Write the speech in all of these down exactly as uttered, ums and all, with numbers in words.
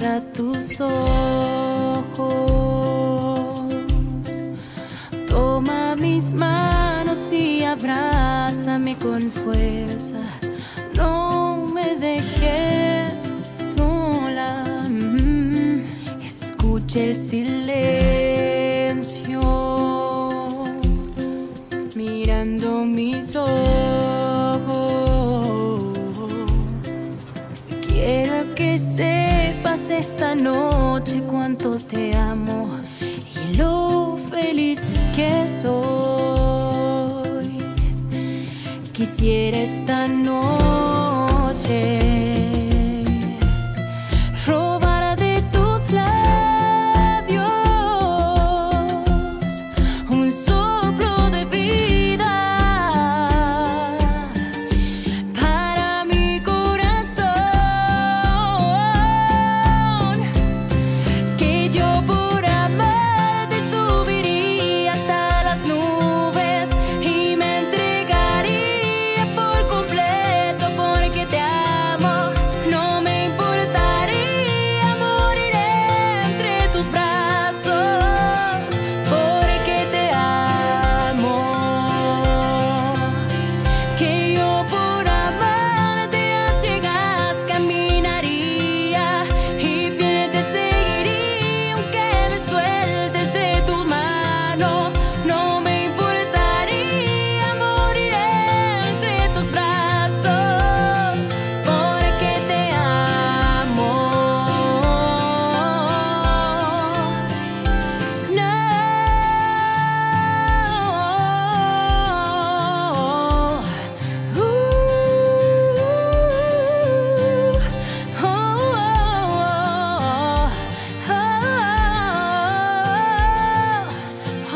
a tus ojos. Toma mis manos y abrázame con fuerza. No me dejes sola. Mm, escucha el silencio mirando mis ojos. Quiero que sepas esta noche cuánto te amo y lo feliz que soy. Quisiera esta noche robar de tus labios un soplo de vida para mi corazón, que yo por amarte subiría hasta las nubes y me entregaría por completo porque te amo. No me importaría morir entre tus brazos porque te amo, que yo por amarte a ciegas caminaría y fiel te seguiría aunque me sueltes de tu mano. No me importaría morir entre tus brazos porque te amo. No. Uh, oh, oh,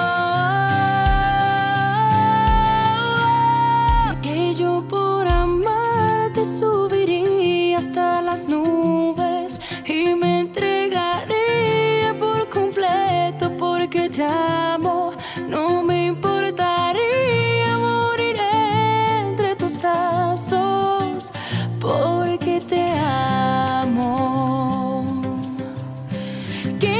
oh, que yo por amarte subiría hasta las nubes y me entregaría por completo porque te amo. No me importaría morir entre tus brazos porque te amo, que